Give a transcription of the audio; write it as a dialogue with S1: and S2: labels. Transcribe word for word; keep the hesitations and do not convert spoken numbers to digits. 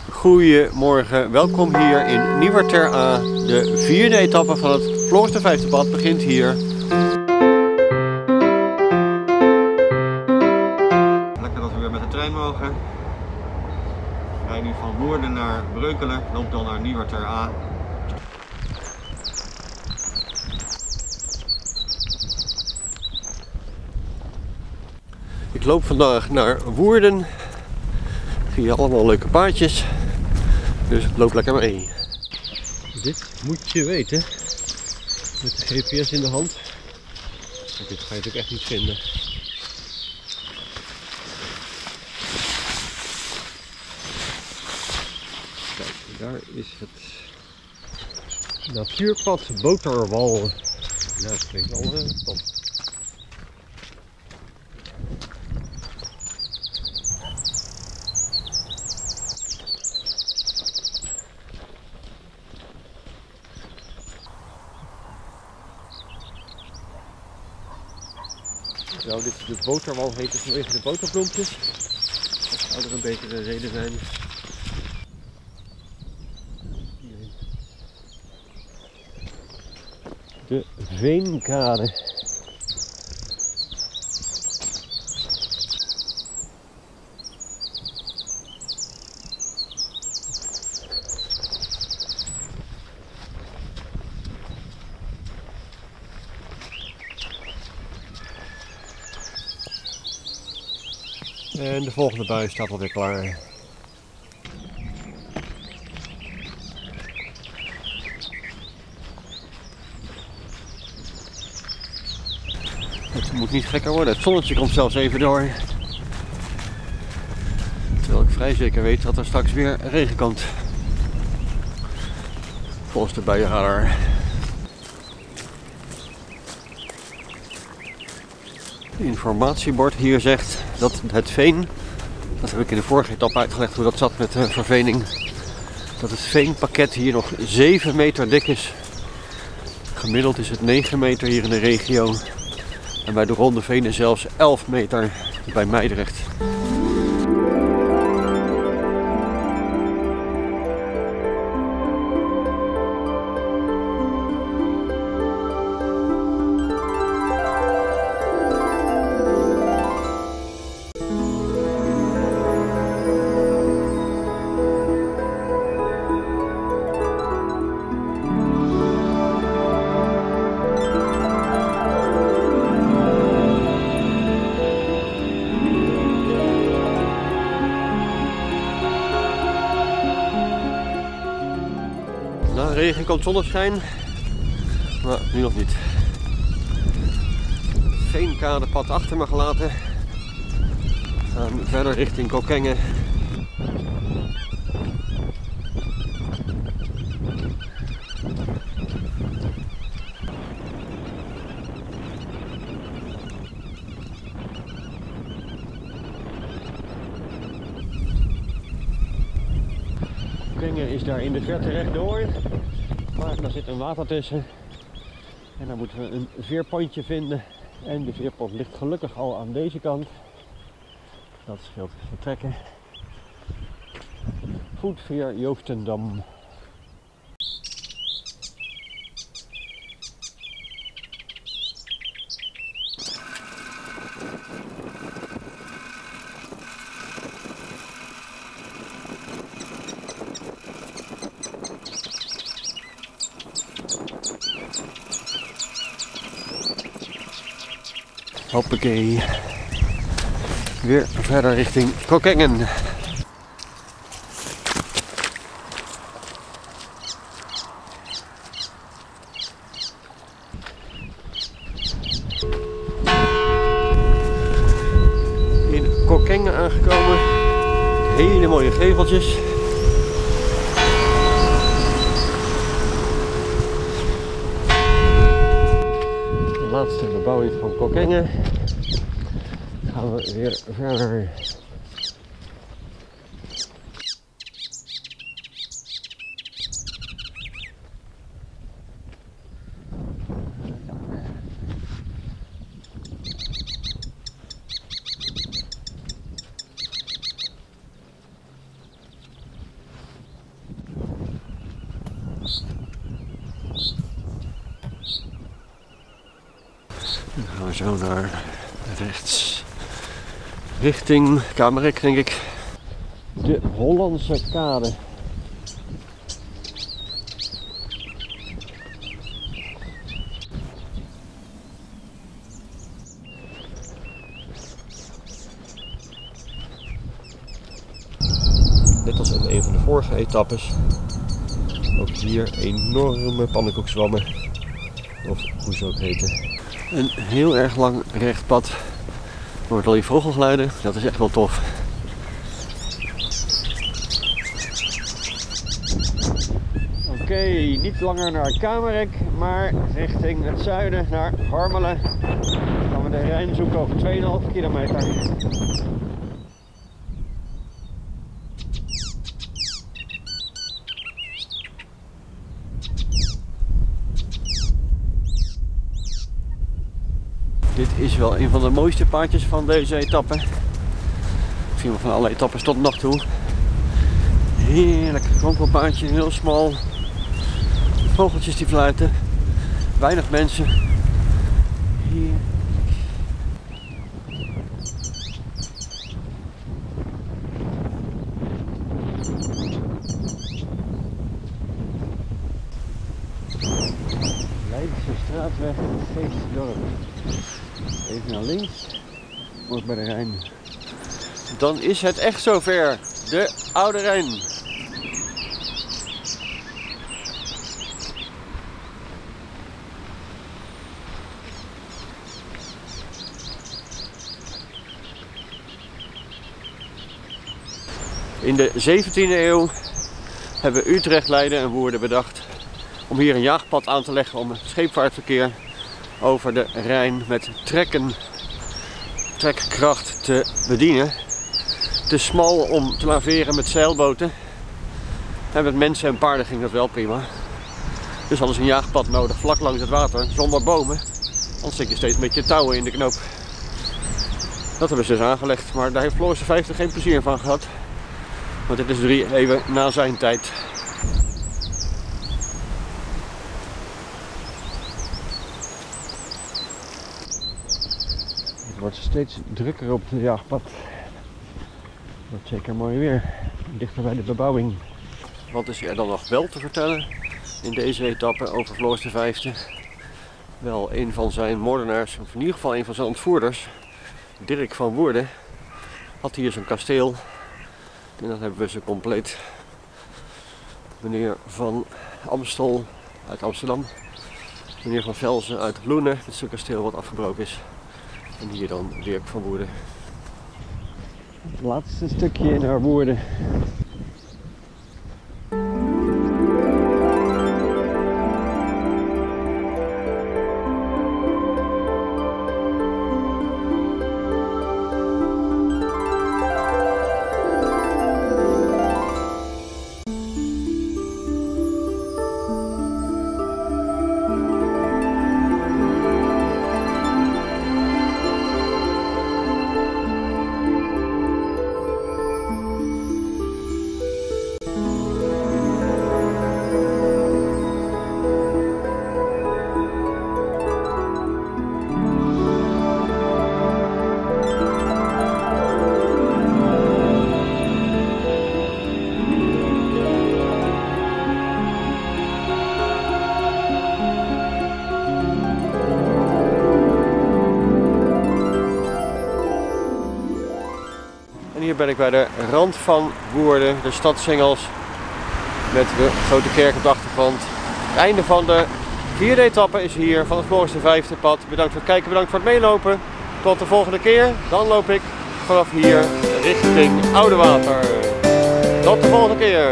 S1: Goedemorgen, welkom hier in Nieuwer Ter Aa. De vierde etappe van het Floris de Vijfde pad begint hier. Lekker dat we weer met de trein mogen. We rijden nu van Woerden naar Breukelen, loop dan naar Nieuwer Ter Aa. Ik loop vandaag naar Woerden. Via allemaal leuke paadjes. Dus loop lekker mee. Dit moet je weten. Met de G P S in de hand. Want dit ga je natuurlijk echt niet vinden. Kijk, daar is het natuurpad Boterwal. Ja, dat klinkt wel uh, top. Zo, dit is de boterwal, heet het vanwege de boterbloempjes. Dat zou er een betere reden zijn. De Veenkade. En de volgende bui staat alweer klaar. Het moet niet gekker worden. Het zonnetje komt zelfs even door. Terwijl ik vrij zeker weet dat er straks weer regen komt. Volgens de buienradar. Het informatiebord hier zegt dat het veen, dat heb ik in de vorige etappe uitgelegd hoe dat zat met de vervening, dat het veenpakket hier nog zeven meter dik is. Gemiddeld is het negen meter hier in de regio en bij de Ronde Venen zelfs elf meter bij Meidrecht. Na regen komt zonneschijn, maar nu nog niet. Veenkadepad achter me gelaten. We gaan verder richting Kockengen. Kockengen is daar in de verte rechtdoor, maar daar zit een water tussen en dan moeten we een veerpontje vinden en de veerpont ligt gelukkig al aan deze kant. Dat scheelt vertrekken. Voetveer Joostendam. Hoppakee. Weer verder richting Kockengen. In Kockengen aangekomen. Hele mooie geveltjes. De laatste bebouwing van Kockengen. Gaan we weer verder. we zo naar rechts. Richting Kamerik, denk ik. De Hollandse Kade. Net als in een van de vorige etappes. Ook hier enorme pannenkoekzwammen. Of hoe ze ook heten. Een heel erg lang recht pad. Er wordt al die vogelgeluiden. Dat is echt wel tof. Oké, okay, niet langer naar Kamerik, maar richting het zuiden naar Harmelen. Dan gaan we de Rijn zoeken over twee komma vijf kilometer. Dit is wel een van de mooiste paadjes van deze etappe. Misschien wel van alle etappes tot nog toe. Heerlijk kronkelpaadje, heel smal. Vogeltjes die fluiten. Weinig mensen. Heerlijk. Leidense straatweg in het Geestdorp. Even naar links. Wordt bij de Rijn. Dan is het echt zover. De Oude Rijn. In de zeventiende eeuw hebben Utrecht, Leiden en Woerden bedacht om hier een jaagpad aan te leggen om het scheepvaartverkeer over de Rijn met trekken, trekkracht te bedienen. Te smal om te laveren met zeilboten. En met mensen en paarden ging dat wel prima. Dus hadden ze een jaagpad nodig vlak langs het water, zonder bomen. Anders zit je steeds met je touwen in de knoop. Dat hebben ze dus aangelegd, maar daar heeft Floris de Vijfde geen plezier van gehad. Want dit is drie eeuwen na zijn tijd. Het wordt steeds drukker op het jaagpad. Wordt zeker mooi weer, dichter bij de bebouwing. Wat is er dan nog wel te vertellen in deze etappe over Floris de Vijfde? Wel, een van zijn moordenaars, of in ieder geval een van zijn ontvoerders, Dirk van Woerden, had hier zijn kasteel. En dan hebben we ze compleet. Meneer van Amstel uit Amsterdam. Meneer van Velzen uit Loenen, het stuk kasteel wat afgebroken is. En hier dan Dirk van Woerden. Het laatste stukje naar Woerden. Hier ben ik bij de rand van Woerden, de stadssingels met de grote kerk op de achtergrond. Het einde van de vierde etappe is hier van het Floris de Vijfde pad. Bedankt voor het kijken, bedankt voor het meelopen. Tot de volgende keer. Dan loop ik vanaf hier richting Oudewater. Tot de volgende keer.